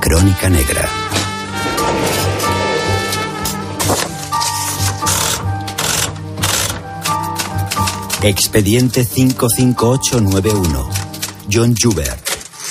Crónica Negra. Expediente 55891. John Joubert.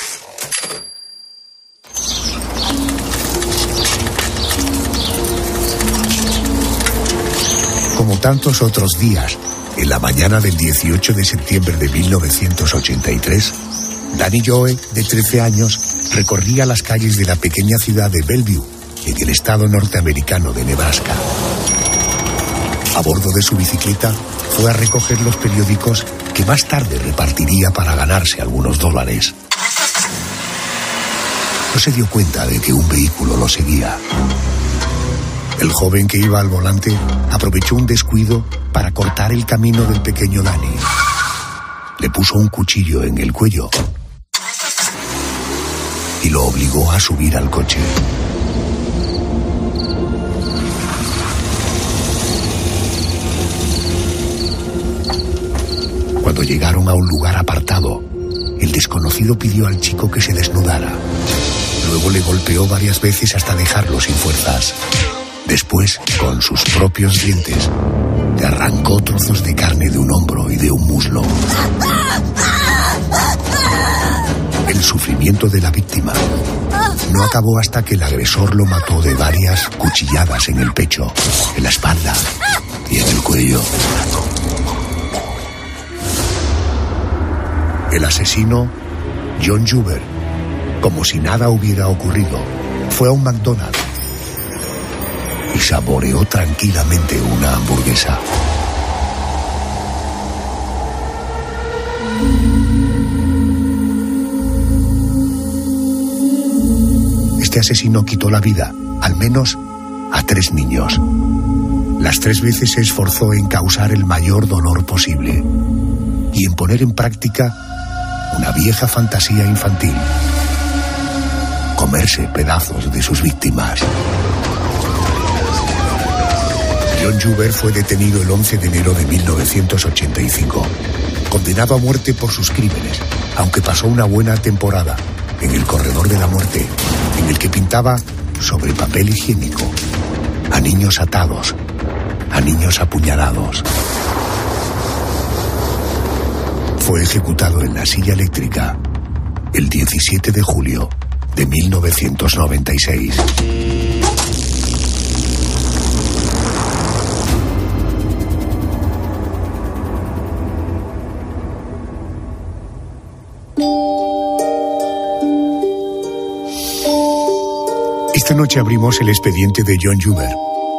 Como tantos otros días, en la mañana del 18 de septiembre de 1983, Danny Joe, de 13 años, recorría las calles de la pequeña ciudad de Bellevue, en el estado norteamericano de Nebraska. A bordo de su bicicleta, fue a recoger los periódicos que más tarde repartiría para ganarse algunos dólares. No se dio cuenta de que un vehículo lo seguía. El joven que iba al volante aprovechó un descuido para cortar el camino del pequeño Danny. Le puso un cuchillo en el cuello y lo obligó a subir al coche. Cuando llegaron a un lugar apartado, el desconocido pidió al chico que se desnudara. Luego le golpeó varias veces hasta dejarlo sin fuerzas. Después, con sus propios dientes, le arrancó trozos de carne de un hombro y de un muslo. El sufrimiento de la víctima no acabó hasta que el agresor lo mató de varias cuchilladas en el pecho, en la espalda y en el cuello. El asesino, John Joubert, como si nada hubiera ocurrido, fue a un McDonald's y saboreó tranquilamente una hamburguesa. Este asesino quitó la vida, al menos, a 3 niños. Las 3 veces se esforzó en causar el mayor dolor posible y en poner en práctica una vieja fantasía infantil: comerse pedazos de sus víctimas. John Joubert fue detenido el 11 de enero de 1985, condenado a muerte por sus crímenes, aunque pasó una buena temporada en el corredor de la muerte, en el que pintaba sobre papel higiénico a niños atados, a niños apuñalados. Fue ejecutado en la silla eléctrica el 17 de julio de 1996. Esta noche abrimos el expediente de John Joubert.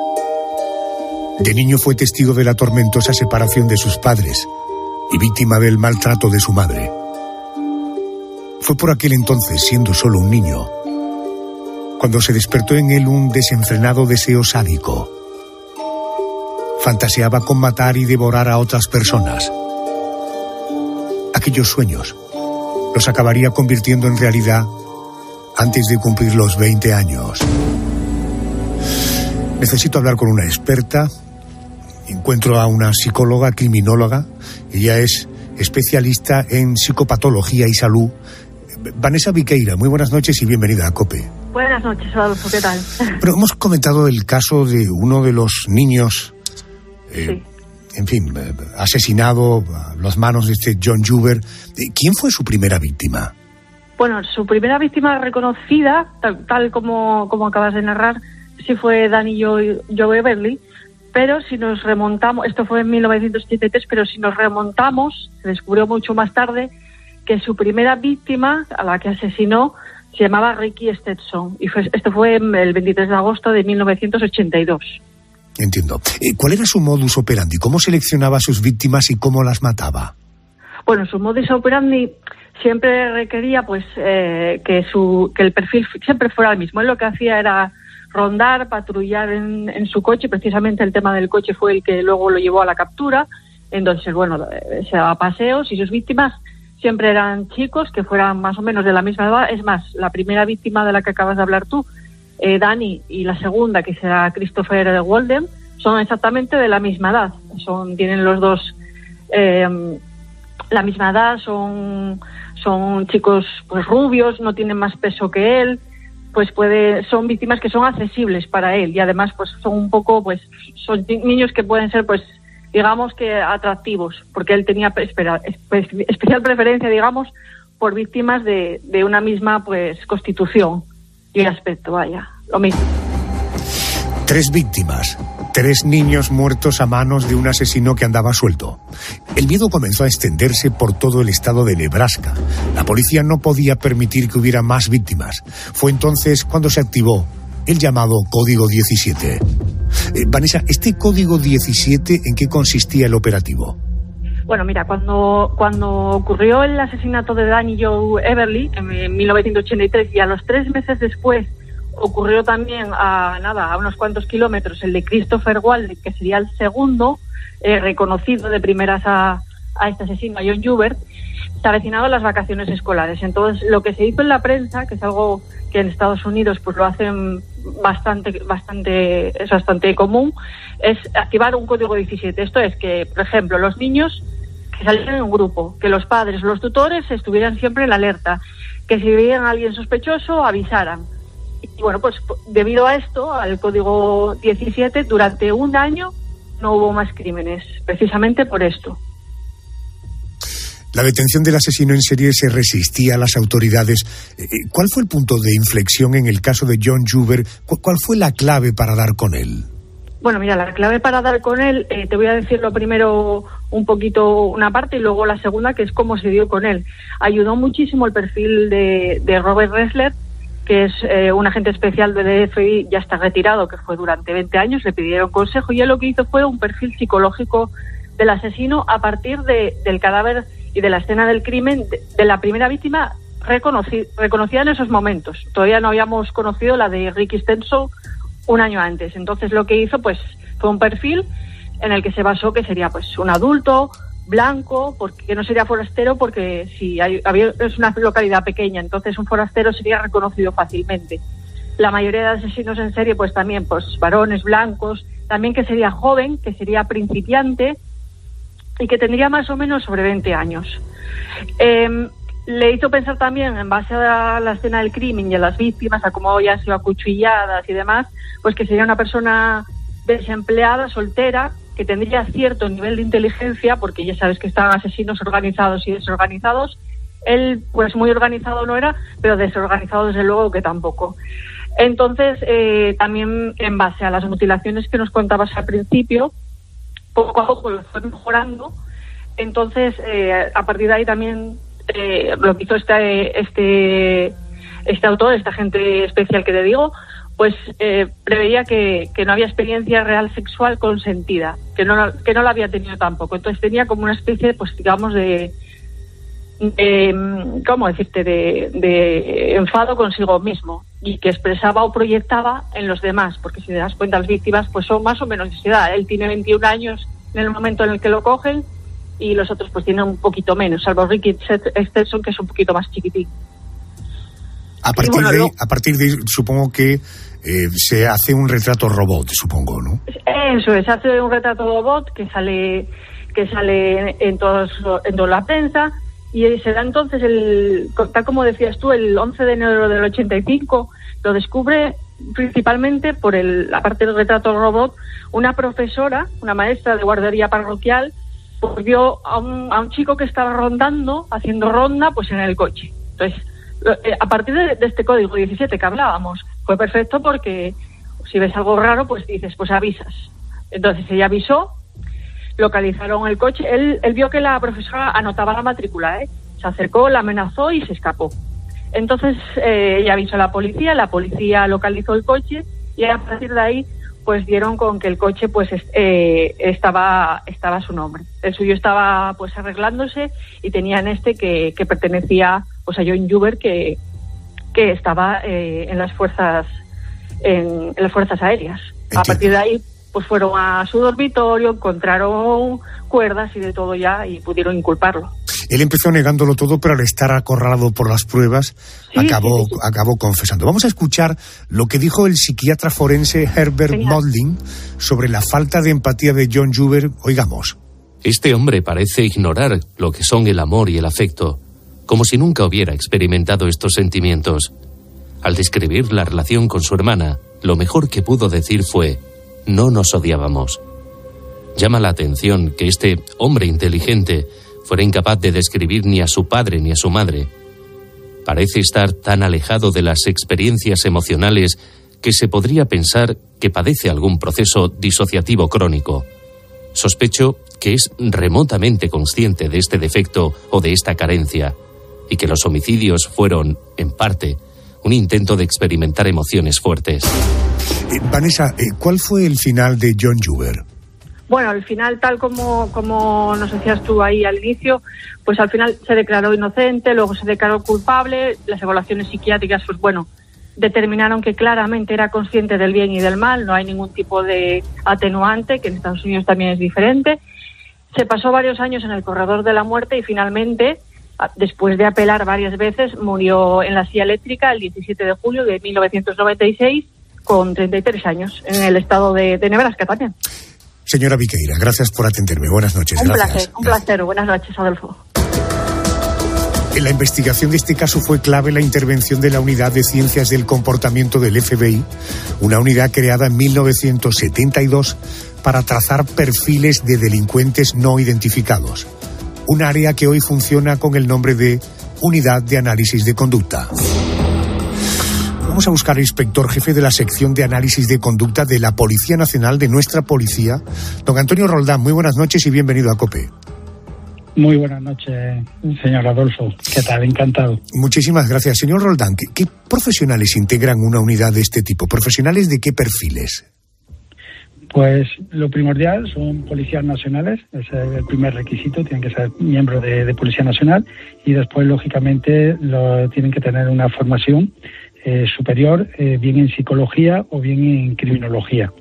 De niño fue testigo de la tormentosa separación de sus padres y víctima del maltrato de su madre. Fue por aquel entonces, siendo solo un niño, cuando se despertó en él un desenfrenado deseo sádico. Fantaseaba con matar y devorar a otras personas. Aquellos sueños los acabaría convirtiendo en realidad antes de cumplir los 20 años. Necesito hablar con una experta. Encuentro a una psicóloga criminóloga. Ella es especialista en psicopatología y salud. Vanessa Viqueira, muy buenas noches y bienvenida a COPE. Buenas noches, Adolfo, ¿qué tal? Pero hemos comentado el caso de uno de los niños, sí. En fin, asesinado a las manos de este John Joubert. ¿Quién fue su primera víctima? Bueno, su primera víctima reconocida, tal como acabas de narrar, sí fue Danny Joe Beverly, pero si nos remontamos, esto fue en 1983, pero si nos remontamos, se descubrió mucho más tarde que su primera víctima, a la que asesinó, se llamaba Ricky Stetson, y esto fue el 23 de agosto de 1982. Entiendo. ¿Cuál era su modus operandi? ¿Cómo seleccionaba a sus víctimas y cómo las mataba? Bueno, su modus operandi siempre requería que el perfil siempre fuera el mismo. Él lo que hacía era rondar, patrullar en su coche. Precisamente el tema del coche fue el que luego lo llevó a la captura. Entonces, bueno, se daba paseos y sus víctimas siempre eran chicos que fueran más o menos de la misma edad. Es más, la primera víctima de la que acabas de hablar tú, Danny, y la segunda, que será Christopher Walden, son exactamente de la misma edad. Tienen los dos la misma edad, son chicos pues rubios, no tienen más peso que él, son víctimas que son accesibles para él, y además pues son un poco, pues son niños que pueden ser, pues digamos que atractivos, porque él tenía especial preferencia, digamos, por víctimas de una misma pues constitución y aspecto, lo mismo. 3 víctimas, 3 niños muertos a manos de un asesino que andaba suelto. El miedo comenzó a extenderse por todo el estado de Nebraska. La policía no podía permitir que hubiera más víctimas. Fue entonces cuando se activó el llamado Código 17. Vanessa, ¿este Código 17 en qué consistía el operativo? Bueno, mira, cuando ocurrió el asesinato de Danny Joe Everly en 1983 y a los 3 meses después ocurrió también a unos cuantos kilómetros el de Christopher Walden, que sería el segundo reconocido de primeras a este asesino, a John Joubert, se avecinaban las vacaciones escolares. Entonces, lo que se hizo en la prensa, que es algo que en Estados Unidos pues lo hacen es bastante común, es activar un código 17. Esto es que, por ejemplo, los niños que salieran en un grupo, que los padres o los tutores estuvieran siempre en la alerta, que si veían a alguien sospechoso avisaran. Y bueno, pues debido a esto, al código 17, durante un año no hubo más crímenes, precisamente por esto. La detención del asesino en serie se resistía a las autoridades. ¿Cuál fue el punto de inflexión en el caso de John Joubert? ¿Cuál fue la clave para dar con él? Bueno, mira, la clave para dar con él, te voy a decir lo primero un poquito una parte y luego la segunda, que es cómo se dio con él. Ayudó muchísimo el perfil de Robert Ressler, que es un agente especial del FBI, ya está retirado, que fue durante 20 años, le pidieron consejo y él lo que hizo fue un perfil psicológico del asesino a partir del cadáver y de la escena del crimen de la primera víctima reconocida en esos momentos. Todavía no habíamos conocido la de Ricky Stenson un año antes. Entonces lo que hizo pues fue un perfil en el que se basó que sería pues un adulto blanco, porque no sería forastero, porque si es una localidad pequeña, entonces un forastero sería reconocido fácilmente. La mayoría de asesinos en serie pues también pues varones blancos, también que sería joven, que sería principiante y que tendría más o menos sobre 20 años. Le hizo pensar también, en base a la escena del crimen y a las víctimas, a cómo ya han sido acuchilladas y demás, pues que sería una persona desempleada, soltera, que tendría cierto nivel de inteligencia, porque ya sabes que están asesinos organizados y desorganizados. Él, pues muy organizado no era, pero desorganizado desde luego que tampoco. Entonces, también en base a las mutilaciones que nos contabas al principio, poco a poco lo fue mejorando. Entonces, a partir de ahí también lo que hizo este autor, este agente especial que te digo, pues preveía que no había experiencia real sexual consentida, que no la había tenido tampoco. Entonces tenía como una especie, pues digamos, de ¿cómo decirte?, de enfado consigo mismo, y que expresaba o proyectaba en los demás, porque si te das cuenta, las víctimas pues son más o menos de esa edad. Él tiene 21 años en el momento en el que lo cogen, y los otros pues tienen un poquito menos, salvo Ricky Stenson, que es un poquito más chiquitín. A partir de ahí, supongo que se hace un retrato robot, supongo, ¿no? Eso es, hace un retrato robot que sale en toda la prensa, y se da entonces, tal como decías tú, el 11 de enero del 85, lo descubre principalmente aparte del retrato robot, una profesora, una maestra de guardería parroquial, pues vio a un chico que estaba haciendo ronda, pues en el coche. Entonces, a partir de este código 17 que hablábamos, fue perfecto, porque si ves algo raro, pues dices, pues avisas. Entonces ella avisó, localizaron el coche, él vio que la profesora anotaba la matrícula, se acercó, la amenazó y se escapó. Entonces ella avisó a la policía localizó el coche, y a partir de ahí pues dieron con que el coche pues estaba a su nombre. El suyo estaba pues arreglándose, y tenían que pertenecía pues a John Joubert, que estaba en las fuerzas aéreas. Entiendo. A partir de ahí pues fueron a su dormitorio, encontraron cuerdas y de todo ya, y pudieron inculparlo. Él empezó negándolo todo, pero al estar acorralado por las pruebas, acabó confesando. Vamos a escuchar lo que dijo el psiquiatra forense Herbert Molding sobre la falta de empatía de John Joubert. Oigamos. Este hombre parece ignorar lo que son el amor y el afecto, como si nunca hubiera experimentado estos sentimientos. Al describir la relación con su hermana, lo mejor que pudo decir fue: no nos odiábamos. Llama la atención que este hombre inteligente fuera incapaz de describir ni a su padre ni a su madre. Parece estar tan alejado de las experiencias emocionales que se podría pensar que padece algún proceso disociativo crónico. Sospecho que es remotamente consciente de este defecto o de esta carencia, y que los homicidios fueron, en parte, un intento de experimentar emociones fuertes. Vanessa, ¿cuál fue el final de John Juber? Bueno, al final, tal como nos decías tú ahí al inicio, pues al final se declaró inocente, luego se declaró culpable. Las evaluaciones psiquiátricas, pues bueno, determinaron que claramente era consciente del bien y del mal, no hay ningún tipo de atenuante, que en Estados Unidos también es diferente. Se pasó varios años en el corredor de la muerte y finalmente, después de apelar varias veces, murió en la silla eléctrica el 17 de julio de 1996 con 33 años en el estado de Nebraska también. Señora Viqueira, gracias por atenderme. Buenas noches. Un placer. Buenas noches, Adolfo. En la investigación de este caso fue clave la intervención de la Unidad de Ciencias del Comportamiento del FBI, una unidad creada en 1972 para trazar perfiles de delincuentes no identificados. Un área que hoy funciona con el nombre de Unidad de Análisis de Conducta. Vamos a buscar al inspector jefe de la sección de análisis de conducta de la Policía Nacional, de nuestra policía, don Antonio Roldán. Muy buenas noches y bienvenido a COPE. Muy buenas noches, señor Adolfo. ¿Qué tal? Encantado. Muchísimas gracias. Señor Roldán, ¿qué profesionales integran una unidad de este tipo? ¿Profesionales de qué perfiles? Pues lo primordial son policías nacionales, ese es el primer requisito, tienen que ser miembros de Policía Nacional y después, lógicamente, tienen que tener una formación superior, bien en psicología o bien en criminología.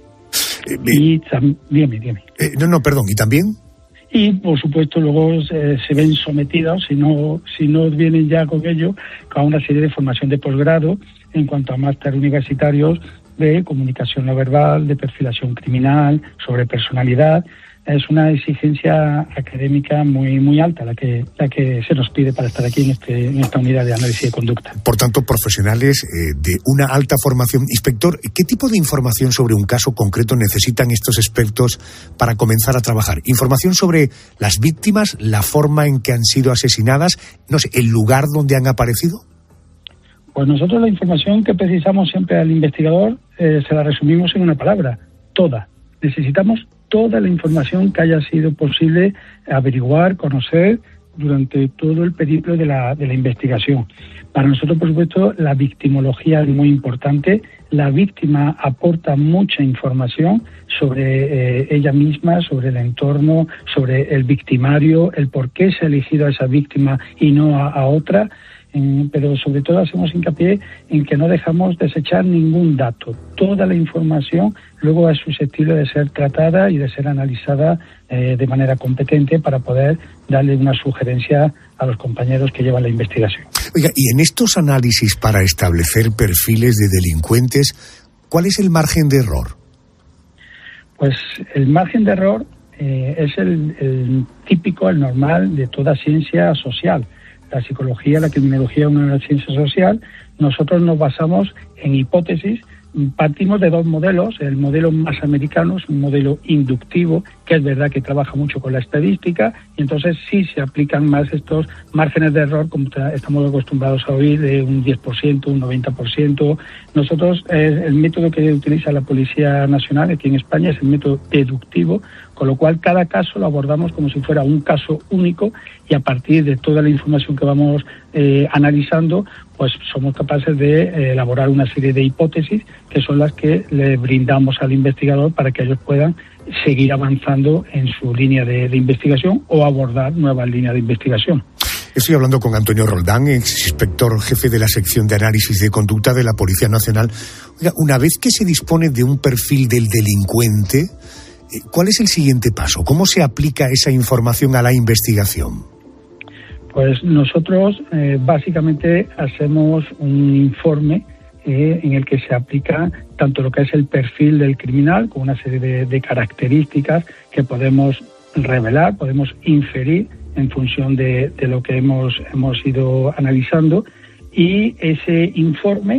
Dime. Perdón, ¿y también? Y, por supuesto, luego se ven sometidos, si no vienen ya con ello, a una serie de formación de posgrado en cuanto a máster universitarios de comunicación no verbal, de perfilación criminal, sobre personalidad. Es una exigencia académica muy muy alta la que se nos pide para estar aquí en esta unidad de análisis de conducta. Por tanto, profesionales de una alta formación. Inspector, ¿qué tipo de información sobre un caso concreto necesitan estos expertos para comenzar a trabajar? ¿Información sobre las víctimas, la forma en que han sido asesinadas, el lugar donde han aparecido? Pues nosotros la información que precisamos siempre al investigador se la resumimos en una palabra: toda. Necesitamos toda la información que haya sido posible averiguar, conocer durante todo el periplo de la investigación. Para nosotros, por supuesto, la victimología es muy importante. La víctima aporta mucha información sobre ella misma, sobre el entorno, sobre el victimario, el por qué se ha elegido a esa víctima y no a otra. Pero sobre todo hacemos hincapié en que no dejamos desechar ningún dato. Toda la información luego es susceptible de ser tratada y de ser analizada de manera competente para poder darle una sugerencia a los compañeros que llevan la investigación. Oiga, y en estos análisis para establecer perfiles de delincuentes, ¿cuál es el margen de error? Pues el margen de error es el típico, el normal de toda ciencia social. La psicología, la criminología es una ciencia social. Nosotros nos basamos en hipótesis. Partimos de dos modelos. El modelo más americano es un modelo inductivo, que es verdad que trabaja mucho con la estadística, y entonces sí se aplican más estos márgenes de error, como estamos acostumbrados a oír, de un 10%, un 90%. Nosotros, el método que utiliza la Policía Nacional aquí en España es el método deductivo, con lo cual cada caso lo abordamos como si fuera un caso único, y a partir de toda la información que vamos analizando, pues somos capaces de elaborar una serie de hipótesis que son las que le brindamos al investigador para que ellos puedan seguir avanzando en su línea de investigación o abordar nuevas líneas de investigación. Estoy hablando con Antonio Roldán, ex inspector jefe de la sección de análisis de conducta de la Policía Nacional. Oiga, una vez que se dispone de un perfil del delincuente, ¿cuál es el siguiente paso? ¿Cómo se aplica esa información a la investigación? Pues nosotros básicamente hacemos un informe en el que se aplica tanto lo que es el perfil del criminal, con una serie de características que podemos revelar, podemos inferir en función de lo que hemos ido analizando, y ese informe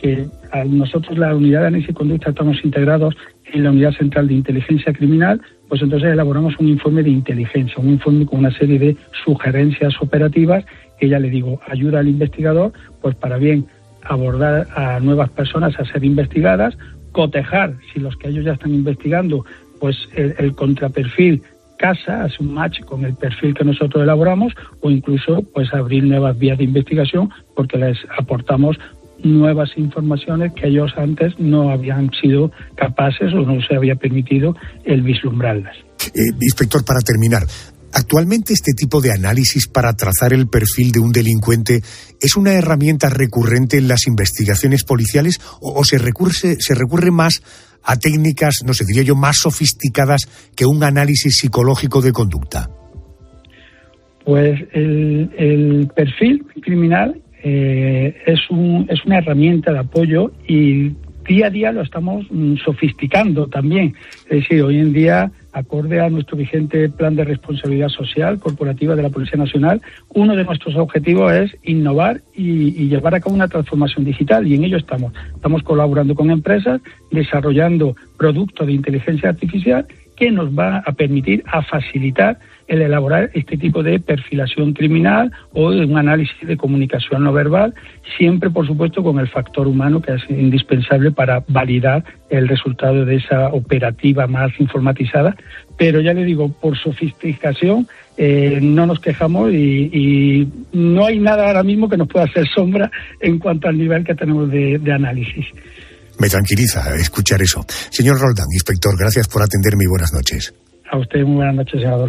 porque nosotros, la unidad de análisis y conducta, estamos integrados en la unidad central de inteligencia criminal, pues entonces elaboramos un informe de inteligencia, un informe con una serie de sugerencias operativas que, ya le digo, ayuda al investigador pues para bien abordar a nuevas personas a ser investigadas, cotejar, si los que ellos ya están investigando, pues el contraperfil casa, hace un match con el perfil que nosotros elaboramos, o incluso pues abrir nuevas vías de investigación porque les aportamos nuevas informaciones que ellos antes no habían sido capaces o no se había permitido el vislumbrarlas. Inspector, para terminar, ¿actualmente este tipo de análisis para trazar el perfil de un delincuente es una herramienta recurrente en las investigaciones policiales o se recurre más a técnicas, no sé, diría yo, más sofisticadas que un análisis psicológico de conducta? Pues el perfil criminal es una herramienta de apoyo y día a día lo estamos sofisticando también. Es decir, hoy en día, acorde a nuestro vigente plan de responsabilidad social corporativa de la Policía Nacional, uno de nuestros objetivos es innovar y llevar a cabo una transformación digital, y en ello estamos. Estamos colaborando con empresas, desarrollando productos de inteligencia artificial que nos va a permitir, a facilitar el elaborar este tipo de perfilación criminal o de un análisis de comunicación no verbal, siempre, por supuesto, con el factor humano, que es indispensable para validar el resultado de esa operativa más informatizada. Pero ya le digo, por sofisticación no nos quejamos y no hay nada ahora mismo que nos pueda hacer sombra en cuanto al nivel que tenemos de análisis. Me tranquiliza escuchar eso. Señor Roldán, inspector, gracias por atenderme y buenas noches. A usted muy buenas noches, senador.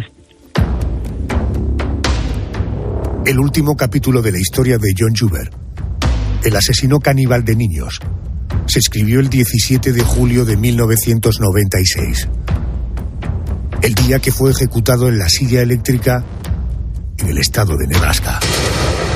El último capítulo de la historia de John Juber, el asesino caníbal de niños, se escribió el 17 de julio de 1996. El día que fue ejecutado en la silla eléctrica en el estado de Nebraska.